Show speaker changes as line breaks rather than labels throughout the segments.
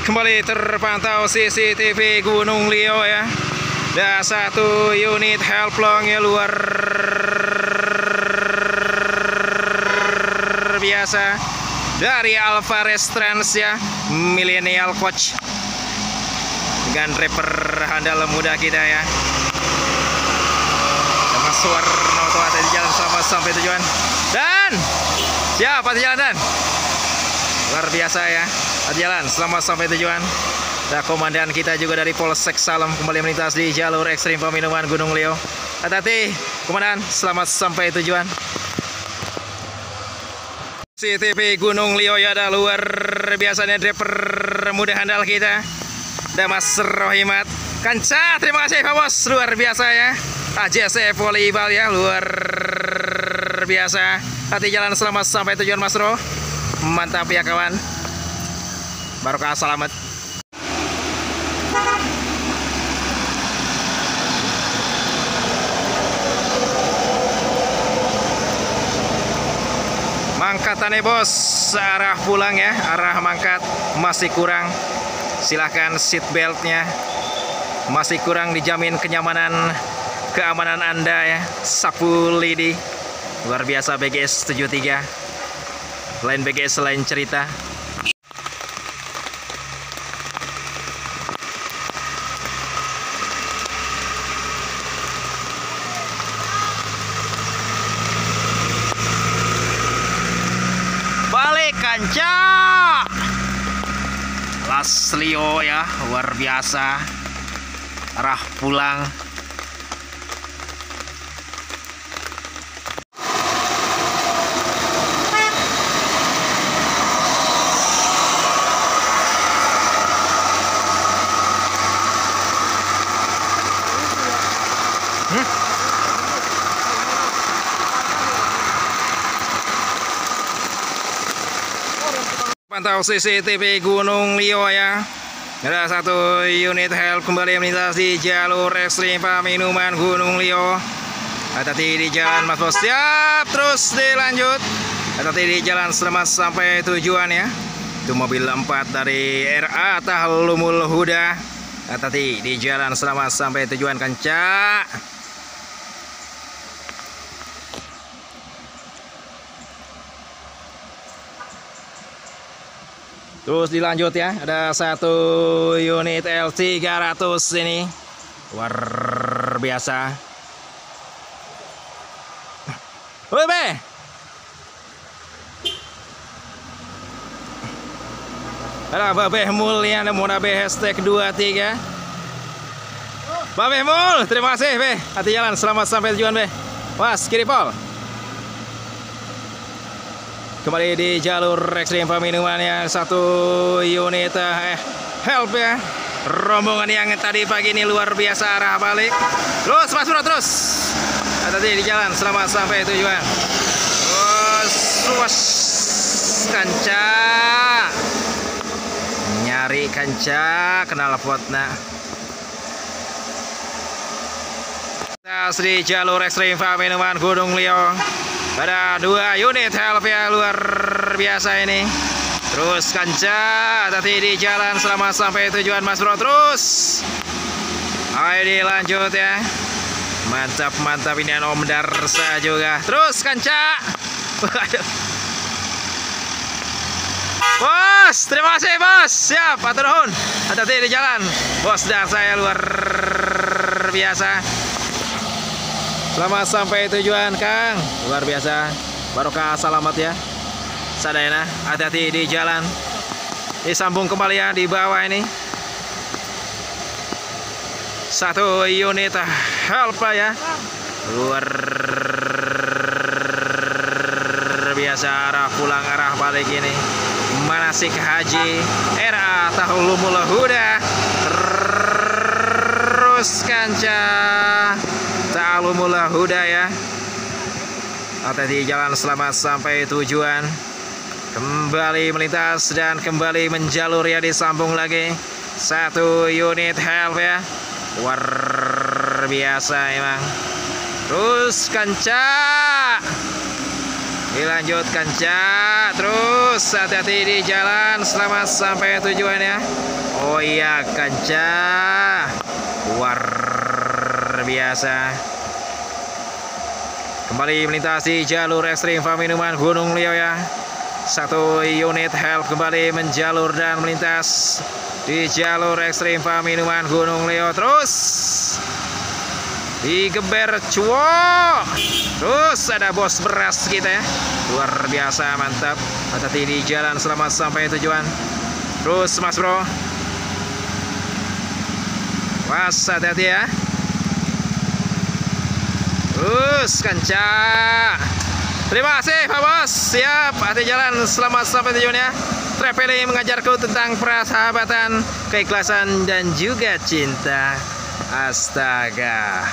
kembali terpantau CCTV Gunung Liau ya. Ada satu unit helplong ya, luar biasa dari Alvarez Trans ya, Millennial Coach dengan driver handal muda kita ya. Mas Warnoto ada di jalan selamat sampai tujuan. Dan siapa di jalan dan luar biasa ya, di jalan selamat sampai tujuan. Ada komandan kita juga dari Polsek Salem kembali melintas di jalur ekstrim peminuman Gunung Liau. Hati-hati komandan, selamat sampai tujuan. CTV Gunung Liau ya, ada luar biasanya driver muda handal kita. Ada Mas Rohimat Kanca, terima kasih Pak Bos, luar biasa ya. AJC Volleyball ya, luar biasa. Hati jalan selamat sampai tujuan Mas Ro. Mantap ya kawan. Barokah selamat. Mangkatannya bos, arah pulang ya, arah mangkat masih kurang. Silahkan seat beltnya, masih kurang dijamin keamanan Anda ya. Sapu lidi, luar biasa BGS 73. Lain BGS lain cerita. Balik Kanca Laslio ya, luar biasa arah pulang. Pantau CCTV Gunung Liau ya. Ada satu unit help kembali melintas di jalur ekstrim peminuman Gunung Liau. Hati-hati di jalan Mas Bos. Siap, terus dilanjut. Hati-hati di jalan selamat sampai tujuan ya. Itu mobil 4 dari RA Tahlumul Huda. Hati-hati di jalan selamat sampai tujuan Kanca. Terus dilanjut ya, ada satu unit L300 ini, luar biasa. Woi be, ada Babeh Mul ya, ada mau nabe hashtag 23. Babeh Mul, terima kasih be, hati jalan, selamat sampai tujuan be. Was kiri pol. Kembali di jalur ekstrim peminuman ya, satu unit help ya. Rombongan yang tadi pagi ini luar biasa arah balik. Terus Mas Bro, terus. Hati-hati di jalan selamat sampai tujuan. Terus luas Kanca. Nyari Kanca kenal potna. Di jalur ekstrim peminuman Gunung Liau. Ada dua unit help ya, luar biasa ini. Terus Kanca, hati di jalan selamat sampai tujuan Mas Bro. Terus ayo dilanjut ya. Mantap ini Om Darsa juga. Terus Kanca. Waduh. Bos, terima kasih bos. Siap, atur nuhun. Hati-hati di jalan. Bos Darsa ya, luar biasa. Selamat sampai tujuan Kang, luar biasa. Barokah selamat ya. Sadayana, hati-hati di jalan. Disambung kembali ya di bawah ini. Satu unit help ya, luar biasa arah pulang arah balik ini. Manasik haji RA Tahlumul Huda. Terus Kanca Tahlumul Huda ya. Hati-hati jalan selamat sampai tujuan. Kembali melintas dan kembali menjalur ya, disambung lagi. Satu unit help ya, luar biasa emang. Terus Kanca dilanjut Kanca, terus terus, hati-hati di jalan, selamat sampai tujuan ya. Oh iya Kanca, luar biasa. Kembali melintasi jalur ekstrim Paminuman Gunung Liau ya. Satu unit help kembali menjalur dan melintas di jalur ekstrim Paminuman Gunung Liau. Terus digeber cuok. Terus ada bos beras kita ya. Luar biasa, mantap. Hati-hati di jalan, selamat sampai tujuan. Terus Mas Bro. Was, hati-hati ya. Terus Kanca. Terima kasih Pak Bos. Siap, hati jalan, selamat sampai tujuan ya. Traveling mengajarku tentang persahabatan, keikhlasan dan juga cinta. Astaga,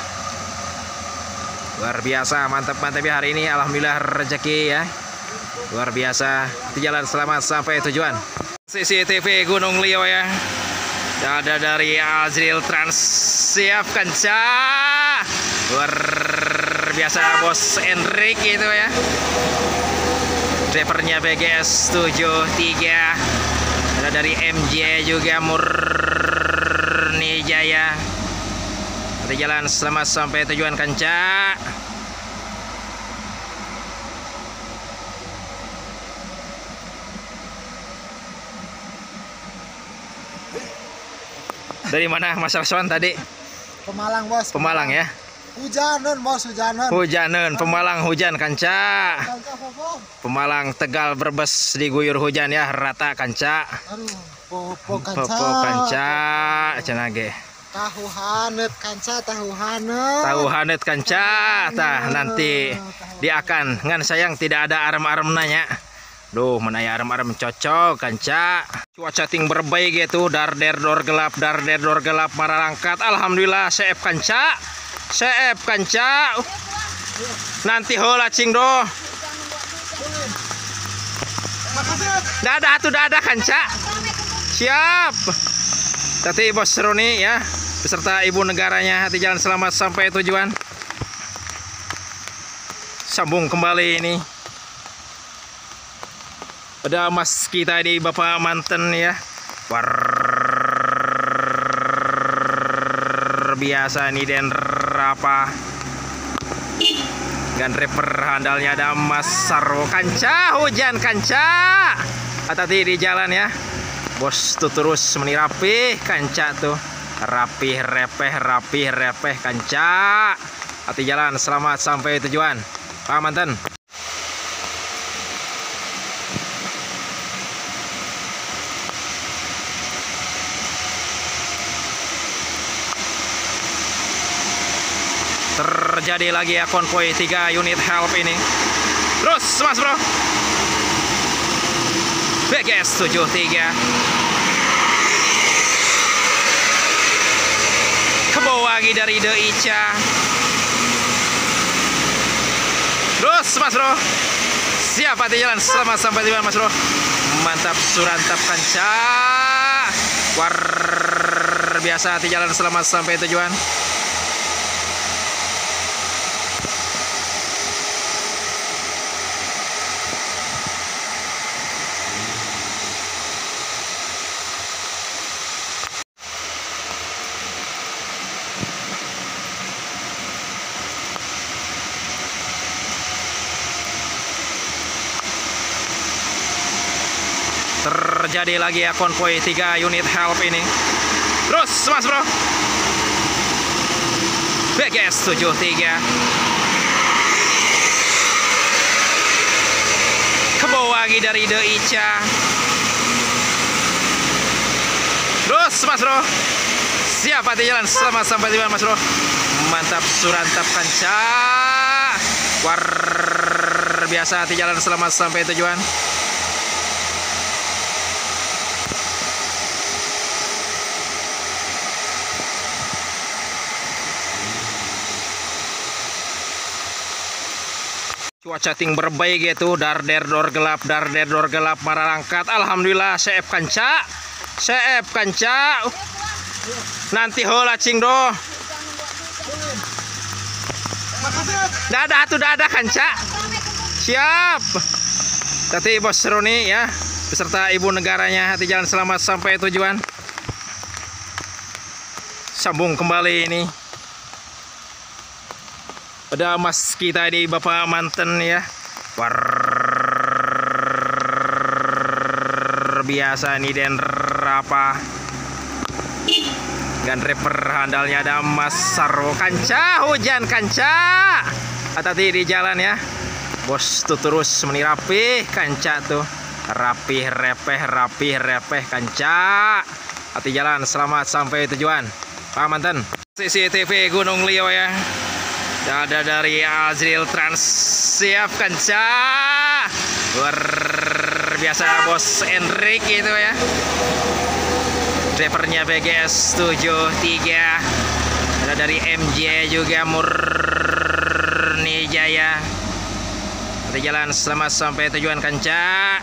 luar biasa, mantap-mantap ya hari ini. Alhamdulillah rezeki ya. Luar biasa. Hati jalan, selamat sampai tujuan. CCTV Gunung Liau ya. Ada dari Azril Trans. Siap Kanca. Luar biasa Bos Enrik itu ya. Drivernya BGS 73. Ada dari MJ juga, Murni Jaya. Hati jalan, selamat sampai tujuan Kanca. Dari mana Mas Raswan tadi?
Pemalang Bos.
Pemalang ya.
Hujanan Bos, hujanan.
Hujanan, Pemalang hujan Kanca. Pemalang Tegal Brebes diguyur hujan ya, rata Kanca.
Aduh, popo Kanca.
Popo Kanca, cenage.
Tahu hanet Kanca, tahu hanet.
Tahu hanet Kanca, tah nanti diakan ngan sayang tidak ada arem-arem nanya. Duh, mana ya arem-arem cocok Kanca. Cuaca ting berbaik gitu, darder dor gelap maralangkat. Alhamdulillah seep Kanca. Seep Kanca. Nanti hola cing do. Dadah tuh dadah Kanca. Siap. Tadi Bos Roni ya, beserta ibu negaranya. Hati jalan, selamat sampai tujuan. Sambung kembali ini. Ada mas kita di Bapak Manten ya. Luar biasa nih, dan apa dan rapper handalnya ada Mas Sarwo. Kanca hujan Kanca. Hati-hati di jalan ya. Bos tuh terus meni rapih Kanca tuh. Rapih repeh Kanca. Hati jalan, selamat sampai tujuan Pak Manten. Terjadi lagi ya konvoy 3 unit help ini. Terus Mas Bro. BGS 73. Kebawa lagi dari De Ica. Terus Mas Bro. Siap, hati jalan, selamat sampai tujuan Mas Bro. Mantap, surantap Kanca. Luar biasa, hati jalan, selamat sampai tujuan. Terjadi lagi ya konvoy 3 unit help ini. Terus Mas Bro. BGS 73. Kebawa lagi dari De Ica. Terus Mas Bro. Siap, hati jalan, selamat sampai tujuan Mas Bro. Mantap, surantap Kanca. Luar biasa, hati jalan, selamat sampai tujuan. Cuaca ting berbaik gitu, darder dor gelap maralangkat. Alhamdulillah seep Kanca. Seep Kanca. Nanti hola cing do. Dadah tuh dadah Kanca. Siap. Tadi Bos Roni ya beserta ibu negaranya, hati jalan selamat sampai tujuan. Sambung kembali ini. Ada mas kita ini Bapak manten ya. War biasa nih dan apa. Dan rapper handalnya ada Mas Sarwo. Kanca hujan kanca. Hati-hati di jalan ya. Bos tuh terus meni rapih kanca tuh. Rapih repeh kanca. Hati jalan selamat sampai tujuan. Pak manten. CCTV Gunung Lio ya. Ada dari Azril Trans. Siap kanca. Luar biasa Bos Enrik itu ya. Drivernya BGS 73. Ada dari MJ juga Murni Jaya. Nanti jalan selamat sampai tujuan kanca.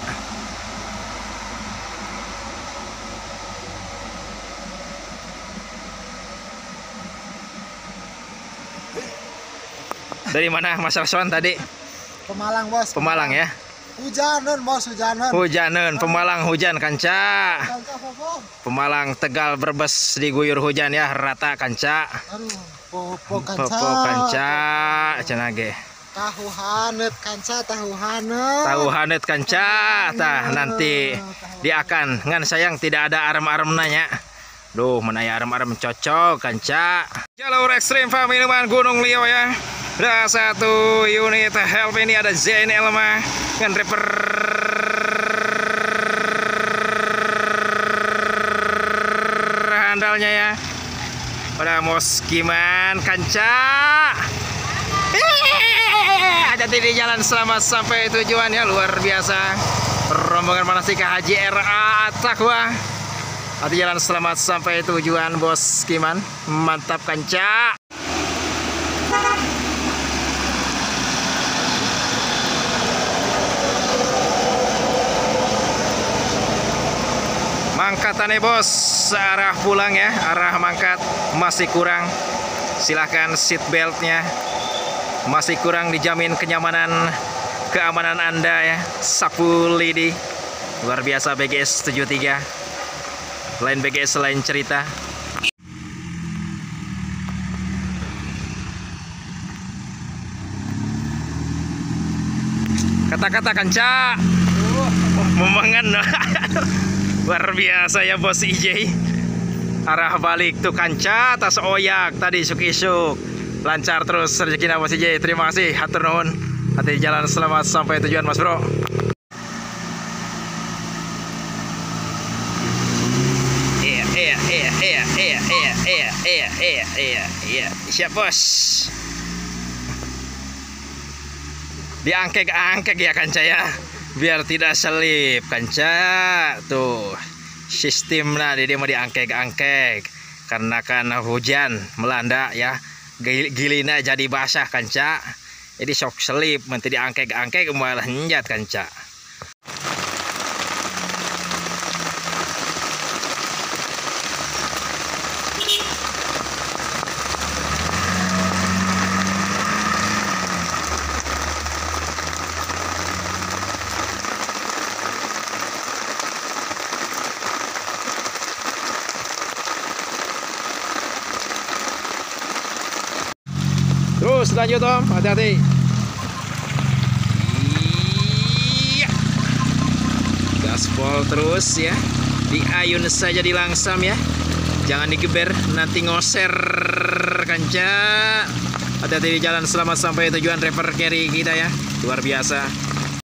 Dari mana Mas Raswan tadi?
Pemalang bos.
Pemalang ya.
Hujanan bos, hujanan.
Hujanan, Pemalang hujan kanca.
Kanca apa?
Pemalang Tegal Brebes diguyur hujan ya, rata kanca.
Aduh, popo kanca.
Popo kanca cenage.
Tahu hanet kanca, tahu hanet.
Tahu hanet kanca, tah nanti dia akan ngan sayang tidak ada arem-arem nanya. Duh, menaya arem-arem cocok kanca. Jalur ekstrim minuman Gunung Lio ya. Ada satu unit help ini ada Zain Elma dengan rapper handalnya ya. Pada Moskiman kanca. Hati-hati di jalan selamat sampai tujuan ya, luar biasa. Rombongan manasika Haji RA Takwa. Hati jalan selamat sampai tujuan Bos Kiman. Mantap kanca. Mangkatannya Bos, arah pulang ya, arah mangkat masih kurang. Silahkan seat beltnya. Masih kurang dijamin kenyamanan, keamanan Anda ya. Sapu lidi. Luar biasa BGS 73. Lain BGS lain cerita. Kata-kata kanca. Memangan. Luar biasa ya Bos IJ. Arah balik tuh kanca tas oyak tadi isuk-isuk. Lancar terus rezekinya Bos IJ. Terima kasih, hatur nuhun. Hati jalan selamat sampai tujuan Mas Bro. Iya, siap Bos. Diangkek-angkek ya kanca ya, biar tidak selip kanca. Tuh sistemnya dia mau diangkek-angkek karena kan hujan melanda ya, gilina jadi basah kanca, jadi sok selip nanti diangkek-angkek malah nyat kanca. Terus lanjut Om, hati-hati. Iya. Gaspol terus ya. Diayun saja dilangsam ya. Jangan digeber, nanti ngoser kanca. Hati-hati di jalan selamat sampai tujuan rapper carry kita ya. Luar biasa.